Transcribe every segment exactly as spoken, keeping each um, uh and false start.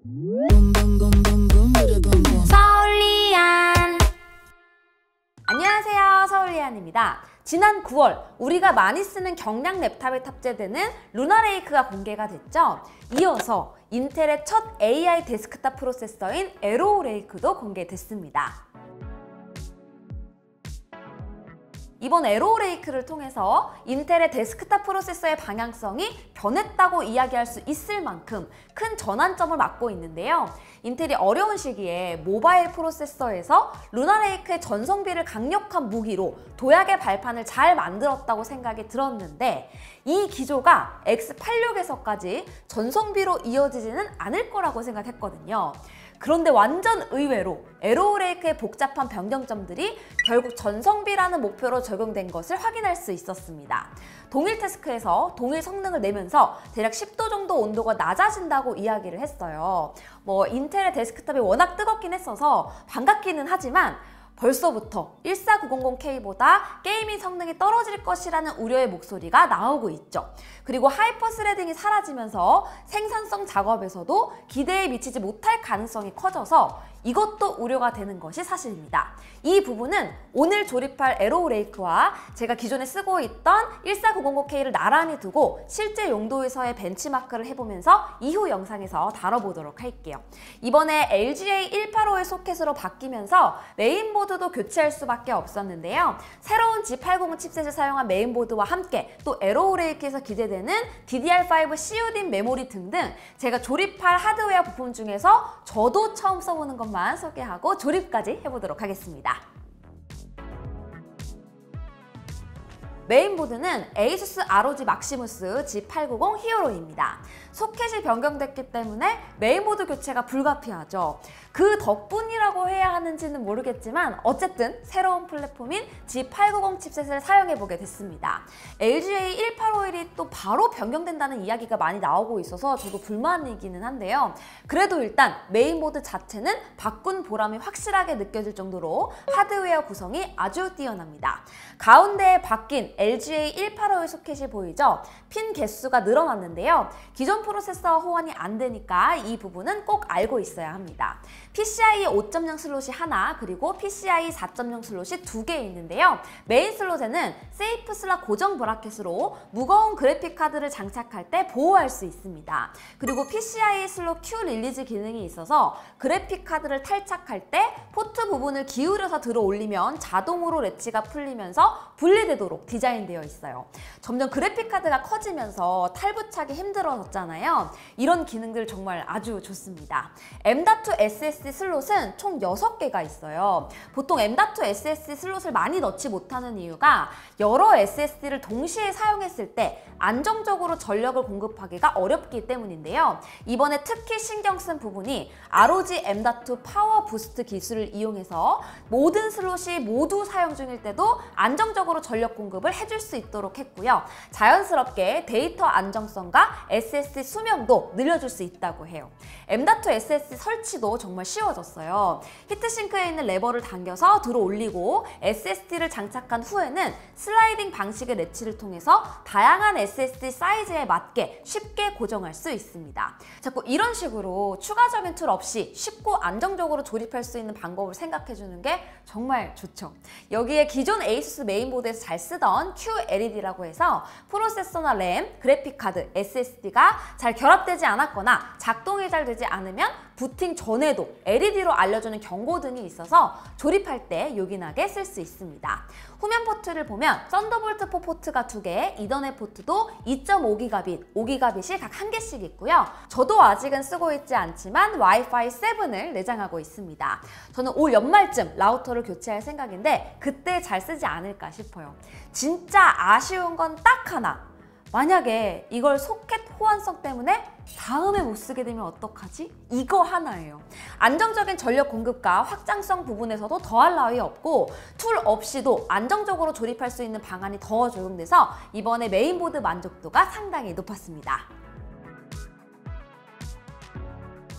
서울리안. 안녕하세요, 서울리안입니다. 지난 구월 우리가 많이 쓰는 경량 랩탑에 탑재되는 루나레이크가 공개가 됐죠. 이어서 인텔의 첫 에이아이 데스크탑 프로세서인 에로우레이크도 공개됐습니다. 이번 에로우레이크를 통해서 인텔의 데스크탑 프로세서의 방향성이 변했다고 이야기할 수 있을 만큼 큰 전환점을 맞고 있는데요. 인텔이 어려운 시기에 모바일 프로세서에서 루나레이크의 전성비를 강력한 무기로 도약의 발판을 잘 만들었다고 생각이 들었는데, 이 기조가 엑스 팔십육에서까지 전성비로 이어지지는 않을 거라고 생각했거든요. 그런데 완전 의외로 에로우레이크의 복잡한 변경점들이 결국 전성비라는 목표로 적용된 것을 확인할 수 있었습니다. 동일 태스크에서 동일 성능을 내면서 대략 십 도 정도 온도가 낮아진다고 이야기를 했어요. 뭐 인텔의 데스크탑이 워낙 뜨겁긴 했어서 반갑기는 하지만 벌써부터 일사구공공 케이보다 게이밍 성능이 떨어질 것이라는 우려의 목소리가 나오고 있죠. 그리고 하이퍼 스레딩이 사라지면서 생산성 작업에서도 기대에 미치지 못할 가능성이 커져서 이것도 우려가 되는 것이 사실입니다. 이 부분은 오늘 조립할 에로우레이크와 제가 기존에 쓰고 있던 일사구공공 케이를 나란히 두고 실제 용도에서의 벤치마크를 해보면서 이후 영상에서 다뤄보도록 할게요. 이번에 엘지에이 백팔십오의 소켓으로 바뀌면서 메인보드도 교체할 수밖에 없었는데요. 새로운 지 팔백십 칩셋을 사용한 메인보드와 함께 또 에로우레이크에서 기대되는 디디알 파이브 씨유디 메모리 등등 제가 조립할 하드웨어 부품 중에서 저도 처음 써보는 것만 소개하고 조립까지 해보도록 하겠습니다. 메인보드는 에이수스 알오지 막시무스 지 팔백구십 히어로입니다. 소켓이 변경됐기 때문에 메인보드 교체가 불가피하죠. 그 덕분이라고 해야 하는지는 모르겠지만 어쨌든 새로운 플랫폼인 지 팔백구십 칩셋을 사용해보게 됐습니다. 엘지에이 백팔십일이 또 바로 변경된다는 이야기가 많이 나오고 있어서 저도 불만이기는 한데요. 그래도 일단 메인보드 자체는 바꾼 보람이 확실하게 느껴질 정도로 하드웨어 구성이 아주 뛰어납니다. 가운데에 바뀐 엘지에이 백팔십일 소켓이 보이죠? 핀 개수가 늘어났는데요. 기존 프로세서와 호환이 안 되니까 이 부분은 꼭 알고 있어야 합니다. 피시아이 오 점 영 슬롯이 하나, 그리고 피시아이 사 점 영 슬롯이 두 개 있는데요. 메인 슬롯에는 세이프 슬롯 고정 브라켓으로 무거운 그래픽카드를 장착할 때 보호할 수 있습니다. 그리고 피시아이 슬롯 Q 릴리즈 기능이 있어서 그래픽카드를 탈착할 때 포트 부분을 기울여서 들어 올리면 자동으로 레치가 풀리면서 분리되도록 디자인되어 있어요. 점점 그래픽카드가 커지면서 탈부착이 힘들어졌잖아요. 이런 기능들 정말 아주 좋습니다. 엠 닷 투 에스에스디 슬롯은 총 여섯 개가 있어요. 보통 엠 닷 투 에스에스디 슬롯을 많이 넣지 못하는 이유가 여러 에스에스디를 동시에 사용했을 때 안정적으로 전력을 공급하기가 어렵기 때문인데요. 이번에 특히 신경 쓴 부분이 알오지 엠 닷 투 파워 부스트 기술을 이용해서 모든 슬롯이 모두 사용 중일 때도 안정적으로 전력 공급을 해줄 수 있도록 했고요. 자연스럽게 데이터 안정성과 에스에스디 수명도 늘려줄 수 있다고 해요. 엠 닷 투 에스에스디 설치도 정말 쉬워졌어요. 히트싱크에 있는 레버를 당겨서 들어 올리고 에스에스디를 장착한 후에는 슬라이딩 방식의 레치를 통해서 다양한 에스에스디 사이즈에 맞게 쉽게 고정할 수 있습니다. 자꾸 이런 식으로 추가적인 툴 없이 쉽고 안정적으로 조립할 수 있는 방법을 생각해주는 게 정말 좋죠. 여기에 기존 에이수스 메인보드에서 잘 쓰던 큐 엘이디라고 해서 프로세서나 램, 그래픽카드, 에스에스디가 잘 결합되지 않았거나 작동이 잘 되지 않으면 부팅 전에도 엘이디로 알려주는 경고등이 있어서 조립할 때 요긴하게 쓸 수 있습니다. 후면 포트를 보면 썬더볼트 사 포트가 두 개, 이더넷 포트도 이 점 오 기가빗, 오 기가빗이 각 한 개씩 있고요. 저도 아직은 쓰고 있지 않지만 와이파이 칠을 내장하고 있습니다. 저는 올 연말쯤 라우터를 교체할 생각인데 그때 잘 쓰지 않을까 싶어요. 진짜 아쉬운 건 딱 하나. 만약에 이걸 소켓 호환성 때문에 다음에 못 쓰게 되면 어떡하지? 이거 하나예요. 안정적인 전력 공급과 확장성 부분에서도 더할 나위 없고 툴 없이도 안정적으로 조립할 수 있는 방안이 더 적용돼서 이번에 메인보드 만족도가 상당히 높았습니다.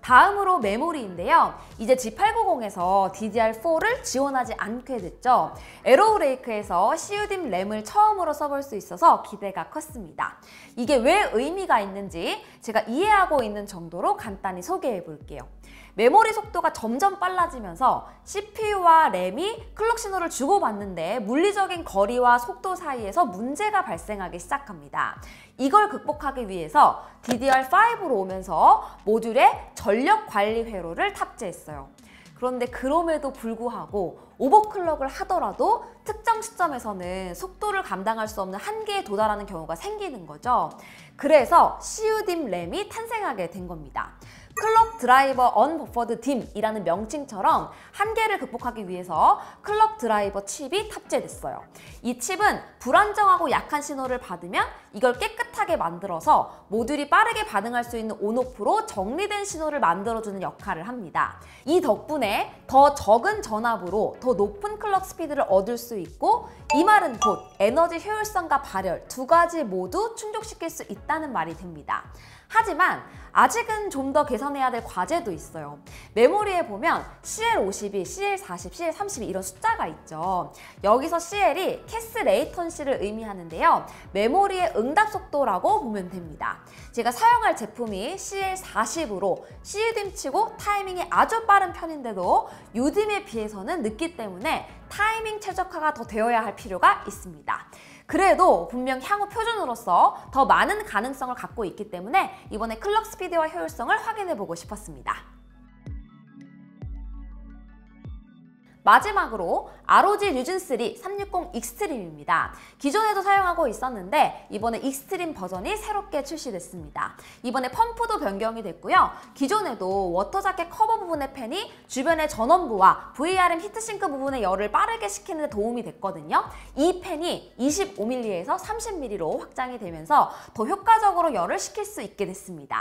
다음으로 메모리인데요. 이제 지 팔백구십에서 디디알 포를 지원하지 않게 됐죠. 에로우레이크에서 씨유딤 램을 처음으로 써볼 수 있어서 기대가 컸습니다. 이게 왜 의미가 있는지 제가 이해하고 있는 정도로 간단히 소개해 볼게요. 메모리 속도가 점점 빨라지면서 씨피유와 램이 클럭 신호를 주고받는데 물리적인 거리와 속도 사이에서 문제가 발생하기 시작합니다. 이걸 극복하기 위해서 디디알 파이브로 오면서 모듈에 전력 관리 회로를 탑재했어요. 그런데 그럼에도 불구하고 오버클럭을 하더라도 특정 시점에서는 속도를 감당할 수 없는 한계에 도달하는 경우가 생기는 거죠. 그래서 씨유딤 램이 탄생하게 된 겁니다. 클럭 드라이버 언버퍼드 딤이라는 명칭처럼 한계를 극복하기 위해서 클럭 드라이버 칩이 탑재됐어요. 이 칩은 불안정하고 약한 신호를 받으면 이걸 깨끗하게 만들어서 모듈이 빠르게 반응할 수 있는 온오프로 정리된 신호를 만들어주는 역할을 합니다. 이 덕분에 더 적은 전압으로 더 높은 클럭 스피드를 얻을 수 있고, 이 말은 곧 에너지 효율성과 발열 두 가지 모두 충족시킬 수 있다는 말이 됩니다. 하지만 아직은 좀 더 개선해야 될 과제도 있어요. 메모리에 보면 씨엘 오십이, 씨엘 사십, 씨엘 삼십이 이런 숫자가 있죠. 여기서 씨엘이 캐스 레이턴시를 의미하는데요. 메모리의 응답 속도라고 보면 됩니다. 제가 사용할 제품이 씨엘 사십으로 씨유딤 치고 타이밍이 아주 빠른 편인데도 유딤에 비해서는 늦기 때문에 타이밍 최적화가 더 되어야 할 필요가 있습니다. 그래도 분명 향후 표준으로서 더 많은 가능성을 갖고 있기 때문에 이번에 클럭 스피드와 효율성을 확인해보고 싶었습니다. 마지막으로 알오지 류즌 삼 삼백육십 익스트림입니다. 기존에도 사용하고 있었는데 이번에 익스트림 버전이 새롭게 출시됐습니다. 이번에 펌프도 변경이 됐고요. 기존에도 워터 자켓 커버 부분의 팬이 주변의 전원부와 브이알엠 히트싱크 부분의 열을 빠르게 식히는 데 도움이 됐거든요. 이 팬이 이십오 밀리미터에서 삼십 밀리미터로 확장이 되면서 더 효과적으로 열을 식힐 수 있게 됐습니다.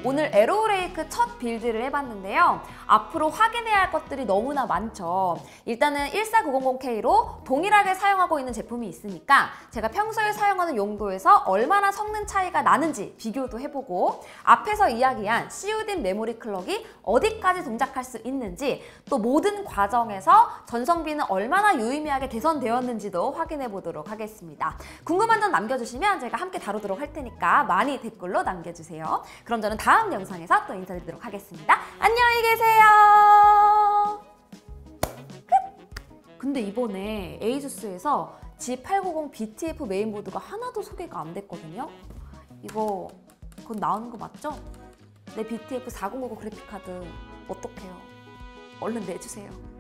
오늘 에로레이크 첫 빌드를 해봤는데요. 앞으로 확인해야 할 것들이 너무나 많죠. 일단은 일사구공공 케이로 동일하게 사용하고 있는 제품이 있으니까 제가 평소에 사용하는 용도에서 얼마나 성능 차이가 나는지 비교도 해보고, 앞에서 이야기한 씨유딘 메모리 클럭이 어디까지 동작할 수 있는지, 또 모든 과정에서 전성비는 얼마나 유의미하게 개선되었는지도 확인해 보도록 하겠습니다. 궁금한 점 남겨주시면 제가 함께 다루도록 할 테니까 많이 댓글로 남겨주세요. 그럼 저는 다음 영상에서 또 인사드리도록 하겠습니다. 안녕히 계세요. 끝! 근데 이번에 에이수스에서 지 팔구공 비티에프 메인보드가 하나도 소개가 안 됐거든요. 이거 곧 나오는 거 맞죠? 내 비티에프 사공오구 그래픽카드 어떡해요? 얼른 내주세요.